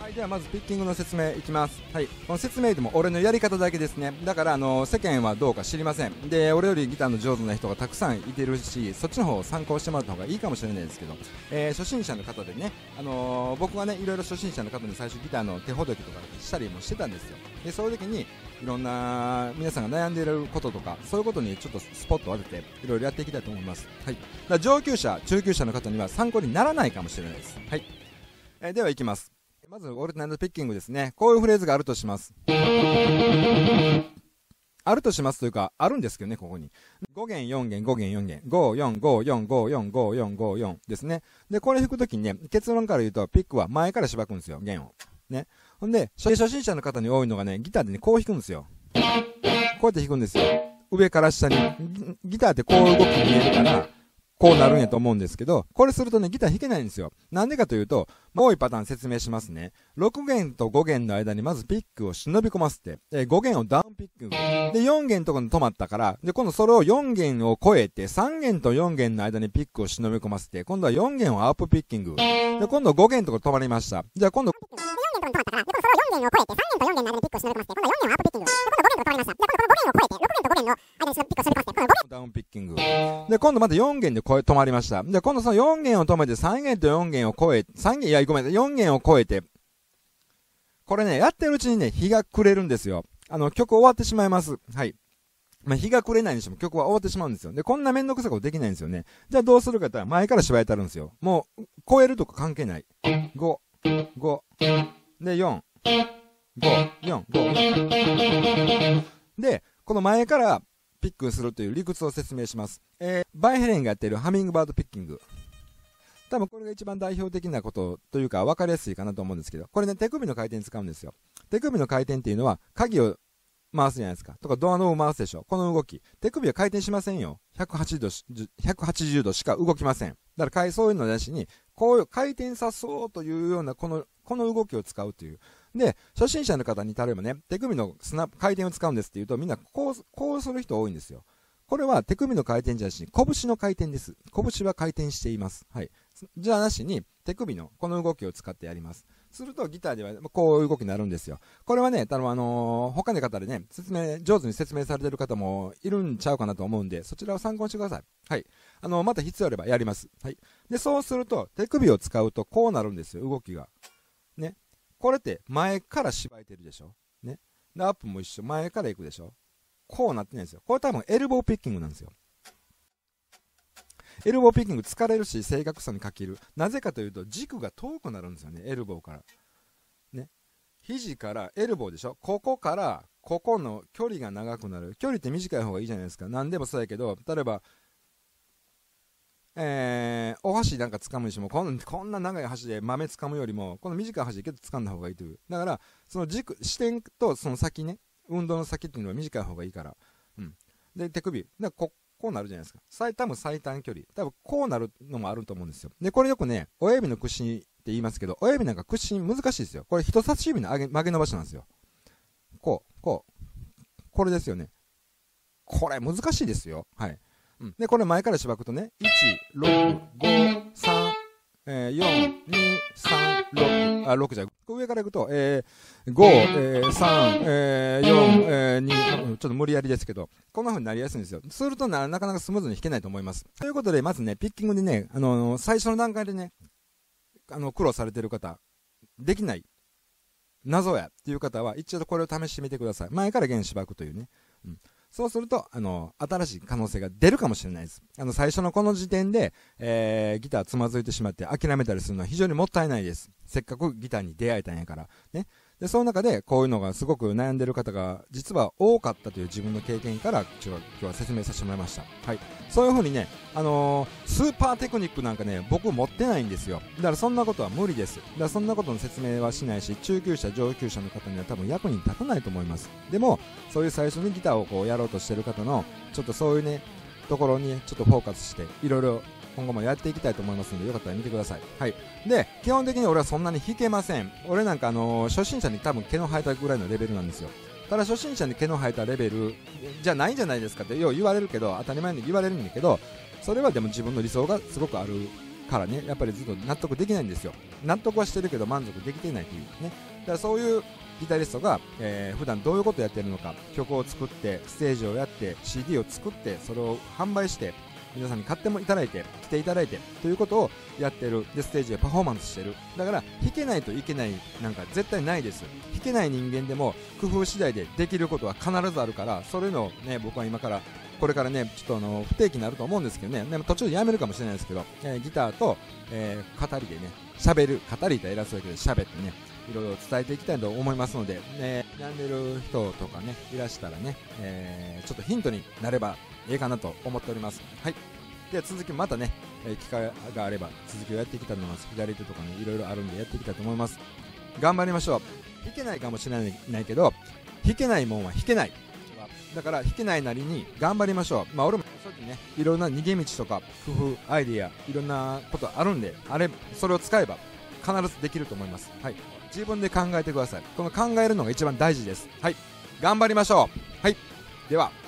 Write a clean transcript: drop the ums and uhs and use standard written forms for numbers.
はい、ではまずピッキングの説明いきます。はい、この説明でも俺のやり方だけですね。だから世間はどうか知りません。で、俺よりギターの上手な人がたくさんいてるし、そっちの方を参考してもらった方がいいかもしれないですけど、初心者の方でね、僕はね、いろいろ初心者の方に最初ギターの手ほどきとかしたりもしてたんですよ。で、そういう時にいろんな皆さんが悩んでいることとか、そういうことにちょっとスポットを当てていろいろやっていきたいと思います。はい、だから上級者、中級者の方には参考にならないかもしれないです。はい、では行きます。まずオルタナイトピッキングですね。こういうフレーズがあるとします。あるとしますというか、あるんですけどね、ここに。5弦、4弦、5弦、4弦。5、4、5、4、5、4、5、4、5、4ですね。で、これ弾くときにね、結論から言うと、ピックは前からしばくんですよ、弦を。ね。ほんで、初心者の方に多いのがね、ギターでね、こう弾くんですよ。こうやって弾くんですよ。上から下に。ギターってこう動き見えるから、こうなるんやと思うんですけど、これするとね、ギター弾けないんですよ。なんでかというと、多いパターン説明しますね。6弦と5弦の間にまずピックを忍び込ませて、5弦をダウンピック。で、4弦のところに止まったから、で、今度それを4弦を超えて、3弦と4弦の間にピックを忍び込ませて、今度は4弦をアップピッキング。で、今度5弦のところ止まりました。じゃあ今度、4弦のところに止まったから、で、今度それを4弦を超えて、3弦と4弦の間にピックを忍び込ませて、今度は4弦をアップピッキング。で、今度5弦のところ止まりました。じゃあ今度この5弦を超えて、6弦と5弦の間にピックを忍び込ませて、今度5弦ダウンピッキング。で、今度また4弦で止まりました。で、今度その4弦を止めて、3弦と4弦を超え、3弦、いや、ごめんなさい、4弦を超えて、これね、やってるうちにね、日が暮れるんですよ。曲終わってしまいます。はい。まあ、日が暮れないにしても曲は終わってしまうんですよ。で、こんなめんどくさいことできないんですよね。じゃあどうするかって言ったら、前から芝居たるんですよ。もう、超えるとか関係ない。5、5、で、4、5、4、5、で、この前からピックするという理屈を説明します。バイヘレンがやっているハミングバードピッキング。多分これが一番代表的なことというか分かりやすいかなと思うんですけど、これね、手首の回転使うんですよ。手首の回転っていうのは、鍵を回すじゃないですか。とか、ドアノブを回すでしょ。この動き。手首は回転しませんよ。180度しか動きません。だから、そういうのなしに、こういう回転さそうというような、この動きを使うという。で、初心者の方に例えばね、手首の回転を使うんですって言うと、みんなこうする人多いんですよ。これは手首の回転じゃなしに、拳の回転です。拳は回転しています。はい。じゃあなしに、手首のこの動きを使ってやります。するとギターではこういう動きになるんですよ。これはね、他の方でね、上手に説明されている方もいるんちゃうかなと思うんで、そちらを参考にしてください。はい。また必要あればやります。はい。で、そうすると、手首を使うとこうなるんですよ、動きが。ね。これって前から縛いてるでしょ。ね。で、アップも一緒。前から行くでしょ。こうなってないんですよ。これ多分エルボーピッキングなんですよ。エルボーピッキング疲れるし正確さに欠ける。なぜかというと軸が遠くなるんですよね、エルボーから。ね。肘からエルボーでしょ。ここからここの距離が長くなる。距離って短い方がいいじゃないですか。何でもそうやけど、例えば、お箸なんか掴むにしてもこんな長い箸で豆掴むよりもこの短い箸で結構掴んだ方がいいという。だからその視点とその先ね、運動の先っていうのは短い方がいいから。うん。で、手首。こうなるじゃないですか。多分最短距離。多分こうなるのもあると思うんですよ。で、これよくね、親指の屈伸って言いますけど、親指なんか屈伸難しいですよ。これ人差し指の曲げ伸ばしなんですよ。これですよね。これ難しいですよ。はい。うん。で、これ前からしばくとね、1、6、5、3、4、2、3、6、6じゃ、上からいくと、5、3、4、2、ちょっと無理やりですけど、こんな風になりやすいんですよ。するとなかなかスムーズに弾けないと思います。ということで、まずね、ピッキングでね、最初の段階でね、苦労されてる方、できない、謎やっていう方は、一度これを試してみてください。前から弦しばくというね。うん。そうすると、新しい可能性が出るかもしれないです。最初のこの時点で、ギターつまずいてしまって諦めたりするのは非常にもったいないです。せっかくギターに出会えたんやから。ね。で、その中で、こういうのがすごく悩んでる方が、実は多かったという自分の経験から、今日は説明させてもらいました。はい。そういう風にね、スーパーテクニックなんかね、僕持ってないんですよ。だからそんなことは無理です。だからそんなことの説明はしないし、中級者、上級者の方には多分役に立たないと思います。でも、そういう最初にギターをこうやろうとしてる方の、ちょっとそういうね、ところにちょっとフォーカスして、いろいろ今後もやっていきたいと思いますので、よかったら見てください。はい。で、基本的に俺はそんなに弾けません。俺なんか初心者に多分毛の生えたぐらいのレベルなんですよ。ただ初心者に毛の生えたレベルじゃないんじゃないですかってよう言われるけど、当たり前に言われるんだけど、それはでも自分の理想がすごくあるからね、やっぱりずっと納得できないんですよ。納得はしてるけど満足できてないというね。だからそういうギタリストが、普段どういうことをやってるのか、曲を作ってステージをやって CD を作ってそれを販売して皆さんに買ってもいただいて来ていただいてということをやってる。でステージでパフォーマンスしてる。だから弾けないといけないなんか絶対ないです。弾けない人間でも工夫次第でできることは必ずあるから、それのをね僕は今からこれからねちょっと不定期になると思うんですけどね、でも途中でやめるかもしれないですけど、ギターと、語りでね喋る、語りって偉そうだけど喋ってねいろいろ伝えていきたいと思いますので、悩んでる人とかねいらしたらね、ちょっとヒントになればいいかなと思っております。はい。では続きまたね、機会があれば続きをやっていきたいと思います。左手とかねいろいろあるんでやっていきたいと思います。頑張りましょう。弾けないかもしれないけど弾けないもんは弾けない。だから弾けないなりに頑張りましょう。まあ俺もさっきねいろんな逃げ道とか工夫アイディアいろんなことあるんで、それを使えば必ずできると思います。はい。自分で考えてください。この考えるのが一番大事です。はい。頑張りましょう。はい。では。